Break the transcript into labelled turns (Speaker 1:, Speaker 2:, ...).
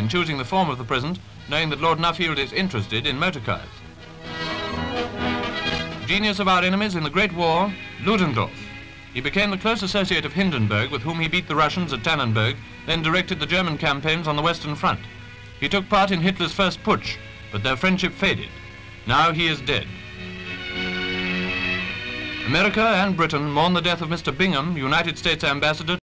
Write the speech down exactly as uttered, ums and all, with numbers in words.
Speaker 1: in choosing the form of the present, knowing that Lord Nuffield is interested in motor cars. Genius of our enemies in the Great War, Ludendorff. He became the close associate of Hindenburg, with whom he beat the Russians at Tannenberg, then directed the German campaigns on the Western Front. He took part in Hitler's first putsch, but their friendship faded. Now he is dead. America and Britain mourn the death of Mister Bingham, United States Ambassador